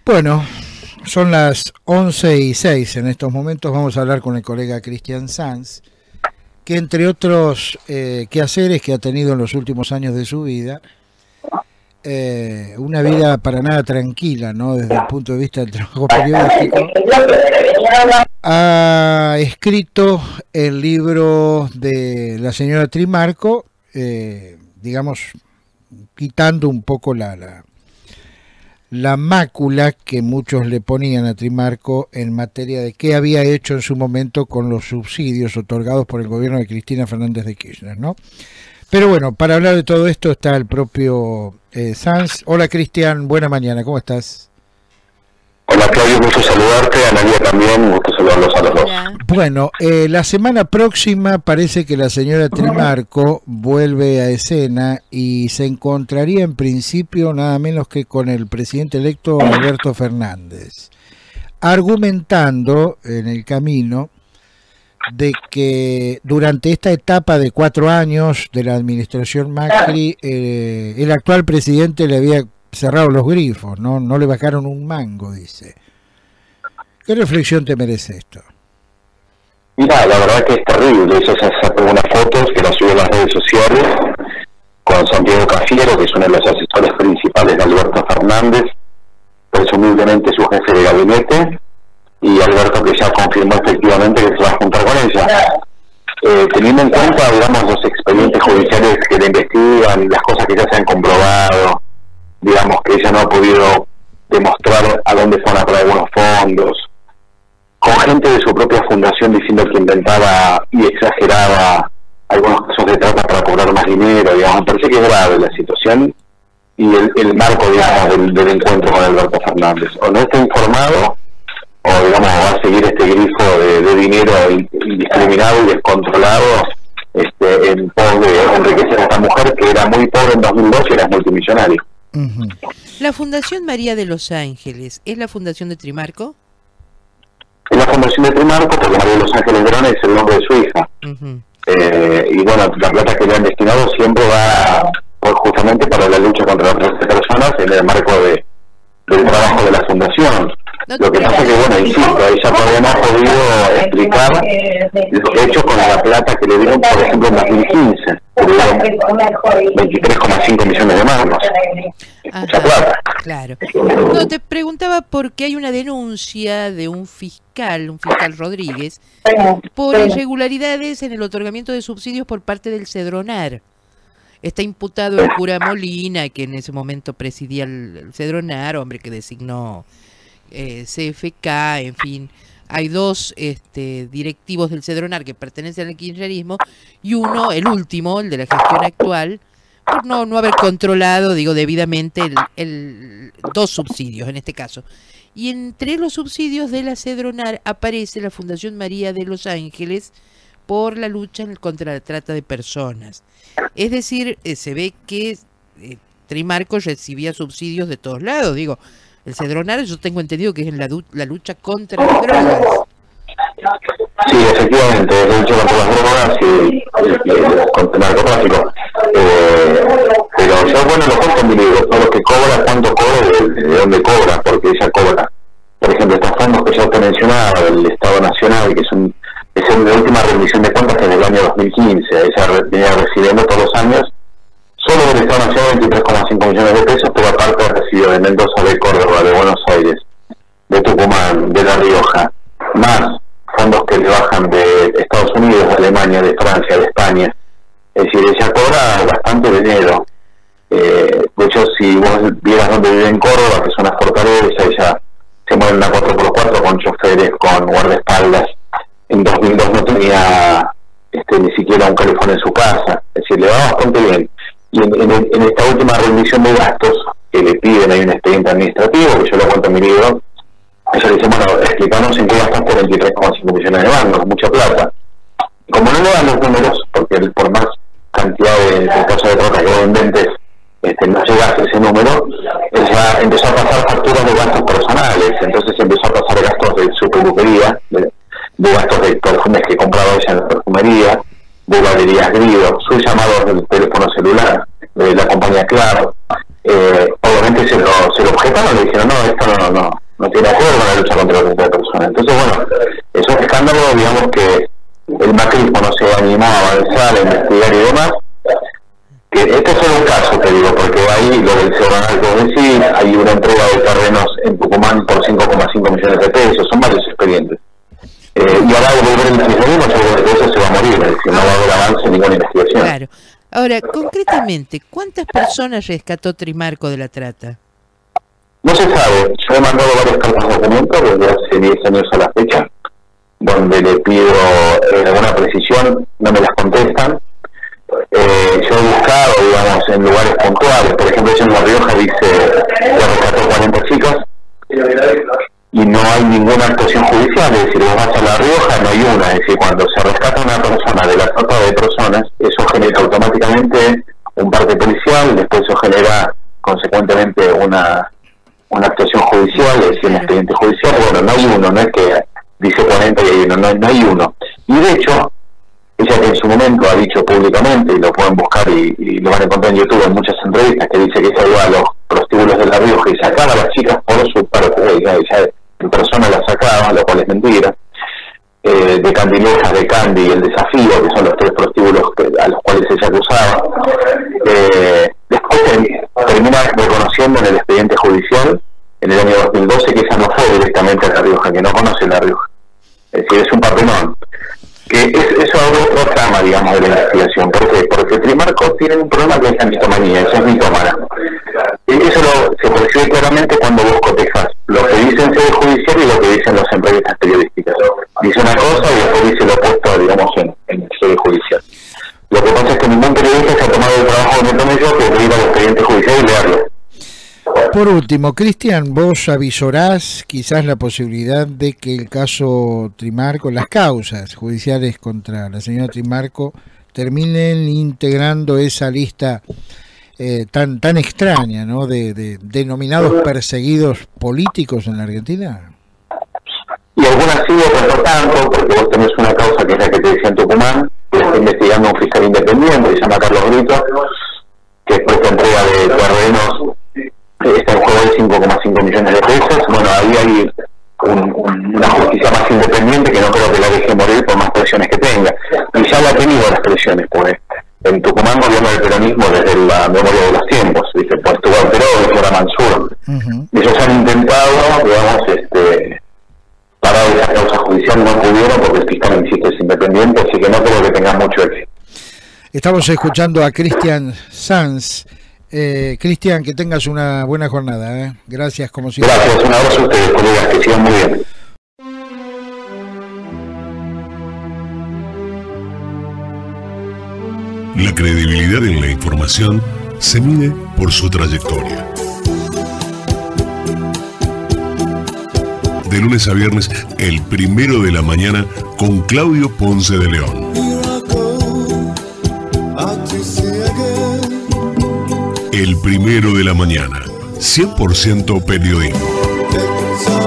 Bueno, son las 11:06 en estos momentos. Vamos a hablar con el colega Cristian Sanz, que entre otros quehaceres que ha tenido en los últimos años de su vida, una vida para nada tranquila, ¿no? Desde el punto de vista del trabajo periodístico, ha escrito el libro de la señora Trimarco, digamos, quitando un poco la mácula que muchos le ponían a Trimarco en materia de qué había hecho en su momento con los subsidios otorgados por el gobierno de Cristina Fernández de Kirchner, ¿no? Pero bueno, para hablar de todo esto está el propio Sanz. Hola Cristian, buena mañana, ¿cómo estás? Hola Claudio, gusto saludarte, a Nadia también, gusto saludarlos a los dos. Bueno, la semana próxima parece que la señora Trimarco vuelve a escena y se encontraría en principio nada menos que con el presidente electo Alberto Fernández, argumentando en el camino de que durante esta etapa de 4 años de la administración Macri, el actual presidente le había cerrado los grifos, no le bajaron un mango, dice. ¿Qué reflexión te merece esto? Mira, la verdad que es terrible. Eso se sacó unas fotos que las subió a las redes sociales con Santiago Cafiero, que es uno de los asesores principales de Alberto Fernández, presumiblemente su jefe de gabinete, y Alberto que ya confirmó efectivamente que se va a juntar con ella. Teniendo en cuenta, digamos, los expedientes judiciales que le investigan, las cosas que ya se han comprobado, digamos que ella no ha podido demostrar a dónde fueron a parar algunos fondos, con gente de su propia fundación diciendo que inventaba y exageraba algunos casos de trata para cobrar más dinero, digamos, me parece que es grave la situación y el marco, digamos, del encuentro con Alberto Fernández. O no está informado, o digamos va a seguir este grifo de dinero indiscriminado y descontrolado en pos de enriquecer a esta mujer que era muy pobre en 2002 y era multimillonaria. La Fundación María de los Ángeles, ¿es la fundación de Trimarco? Es la fundación de Trimarco porque María de los Ángeles Verona es el nombre de su hija. Y bueno, la plata que le han destinado siempre va justamente para la lucha contra las otras personas en el marco del trabajo de la fundación. Lo que pasa es que, bueno, insisto, ella todavía no ha podido explicar lo que ha hecho con la plata que le dieron, por ejemplo, en 2015. Le dieron 23,5 millones de mangos. Mucha plata. Claro. No, te preguntaba porque hay una denuncia de un fiscal Rodríguez, por irregularidades en el otorgamiento de subsidios por parte del Cedronar. Está imputado el cura Molina, que en ese momento presidía el Cedronar, hombre que designó CFK, en fin. Hay 2 directivos del Cedronar que pertenecen al kirchnerismo y uno, el último, el de la gestión actual, por no haber controlado, digo, debidamente 2 subsidios en este caso. Y entre los subsidios de la Cedronar aparece la Fundación María de los Ángeles por la lucha contra la trata de personas. Es decir, se ve que Trimarco recibía subsidios de todos lados, digo. El Cedronar, yo tengo entendido que es en la lucha contra las drogas. Sí, efectivamente, la lucha contra las drogas y contra el narcotráfico. Pero yo, bueno, lo cuento en mi libro, todo lo que cobra, cuánto cobra, de dónde cobra, porque ella cobra. Por ejemplo, estos fondos que yo te mencionaba del Estado Nacional, que es la última rendición de cuentas que es del año 2015, ella venía recibiendo todos los años. Solo del Estado Nacional 23,5 millones de pesos, pero aparte recibió de Mendoza, de Córdoba, de Buenos Aires, de Tucumán, de La Rioja, más fondos que le bajan de Estados Unidos, de Alemania, de Francia, de España. Es decir, ella cobra bastante dinero. De hecho, si vos vieras dónde vive en Córdoba, que es una fortaleza, ella se mueve en una 4x4 con choferes, con guardaespaldas. En 2002 no tenía ni siquiera un calefón en su casa. Es decir, le va bastante bien. Y en esta última rendición de gastos que le piden, hay un expediente administrativo, que yo lo cuento en mi libro, ella le dice, bueno, explícanos en qué gastaste 23,5 millones de mangos, mucha plata. Como no le dan los números, porque por más cantidad de casos de trata que vos inventes, no llegas a ese número, ella empezó a pasar facturas de gastos personales, entonces empezó a pasar gastos de su peluquería, de gastos de perfumes que compraba ella en la perfumería, de Valerías Grido, sus llamados del teléfono celular, de la compañía Claro, obviamente se lo objetaron, le dijeron, no, esto no tiene acuerdo con la lucha contra la trata de personas. Entonces, bueno, es un escándalo, digamos, que el macrismo no se animó a avanzar, a investigar y demás. Que este es solo un caso, te digo, porque ahí lo del Cedronar, como decís, hay una entrega de terrenos en Tucumán por 5,5 millones de pesos, son varios expedientes. Y ahora volver el kirchnerismo, seguro que eso se va a morir, es decir, no va a haber avance en ninguna investigación. Claro. Ahora, concretamente, ¿cuántas personas rescató Trimarco de la trata? No se sabe. Yo he mandado varias cartas de documento desde hace 10 años a la fecha, donde le pido alguna precisión, no me las contestan. Yo he buscado, digamos, en lugares puntuales, por ejemplo, en La Rioja dice que rescató 40 chicas y no hay ninguna actuación judicial, es decir, vos vas a La Rioja, no hay una, es decir, cuando se rescata una persona de la trata de personas, eso genera automáticamente un parte policial, después eso genera consecuentemente una actuación judicial, es decir, un expediente judicial. Bueno, no hay uno, no es que dice 40 y hay uno, no hay uno. Y de hecho, ella que en su momento ha dicho públicamente, y lo pueden buscar y lo van a encontrar en YouTube en muchas entrevistas, que dice que se iba a los prostíbulos de La Rioja y sacaba a las chicas por su parte, ella en persona las sacaba, lo cual es mentira. De Candilejas, de Candy y El Desafío, que son los 3 prostíbulos a los cuales ella acusaba. Después termina reconociendo en el expediente judicial, en el año 2012, que ella no fue directamente a La Rioja, que no conoce La Rioja. Es decir, es un papelón. Que eso es otra trama, digamos, de la investigación. ¿Por qué? Porque Trimarco tiene un problema que es la mitomanía, ella es mitómana. Y eso se percibe claramente cuando vos cotejas lo que dice en sede judicial y lo que dicen las entrevistas periodísticas. Dice una cosa y después dice lo opuesto, digamos, en sede judicial. Lo que pasa es que ningún periodista se ha tomado el trabajo de meterme yo que ir al expediente judicial y leerlo. Por último, Cristian, vos avisorás quizás la posibilidad de que el caso Trimarco, las causas judiciales contra la señora Trimarco, terminen integrando esa lista tan extraña, ¿no?, de denominados perseguidos políticos en la Argentina. Y algunas sí, otras no tanto, porque vos tenés una causa que es la que te decía en Tucumán, que está investigando un fiscal independiente, que se llama Carlos Brito, que después de entrega de terrenos está en juego de 5,5 millones de pesos. Bueno, ahí hay una justicia más independiente que no creo que la deje morir por más presiones que tenga. Y ya la ha tenido las presiones, pues. En Tucumán gobierna el peronismo desde la memoria de los tiempos, dice, pues estuvo Perón y ahora Mansur. Ellos han intentado, digamos, parar esa causa judicial, no pudieron porque el fiscal, insisto, es independiente, así que no creo que tenga mucho éxito. Estamos escuchando a Cristian Sanz. Cristian, que tengas una buena jornada. Gracias, como siempre. Gracias, un abrazo a ustedes, colegas, que sigan muy bien. La credibilidad en la información se mide por su trayectoria. De lunes a viernes, el 1 de la mañana, con Claudio Ponce de León. El 1 de la mañana, 100% periodismo.